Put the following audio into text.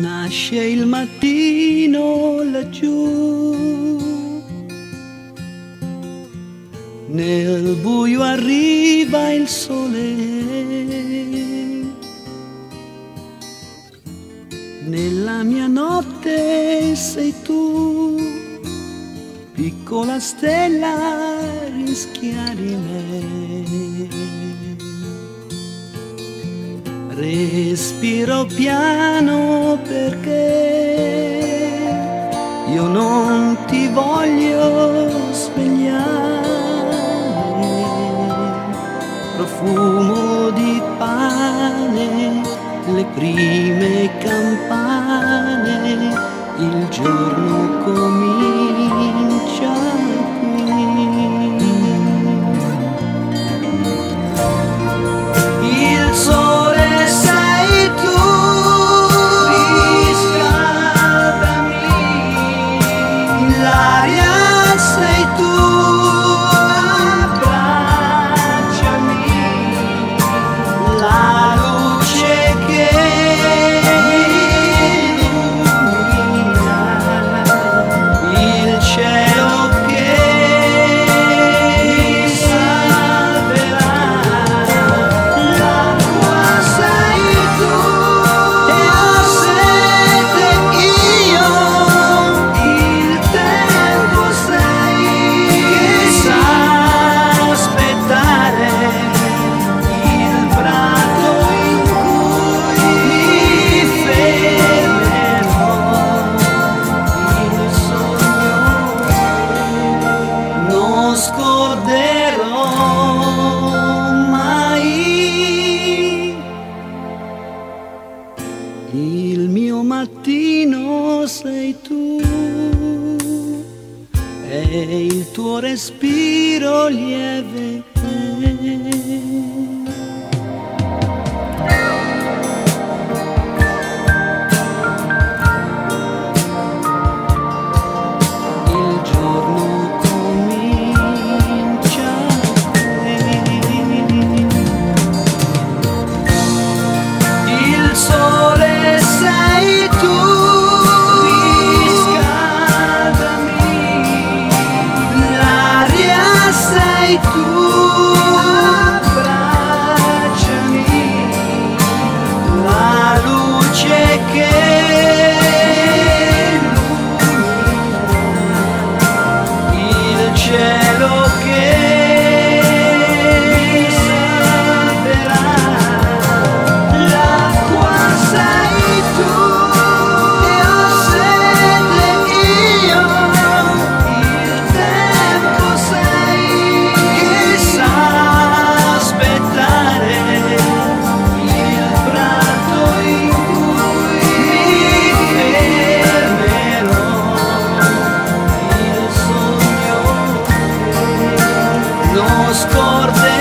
Nasce il mattino laggiù, nel buio arriva il sole, nella mia notte sei tu, piccola stella rischiari me. Respiro piano perché io non ti voglio svegliare. Profumo di pane, le prime campane, il giorno comincia qui. Il sole sei tu, riscaldami, l'aria sei tu, abbracciami, la luce che illumina, il cielo che mi salverà. L'acqua sei tu e la sete io, il tempo sei che sa aspettare, il prato in cui mi fermerò, il sogno non scorderò mai. Il mio mattino sei tu, è il tuo respiro lieve. Il giorno comincia qui. Il sole sei tu, riscaldami, l'aria sei tu, abbracciami, la luce che illumina, il cielo che mi salverà. L'acqua sei tu e ho sete io, il tempo sei che sa aspettare, il prato in cui mi fermerò, il sogno che non scorderò.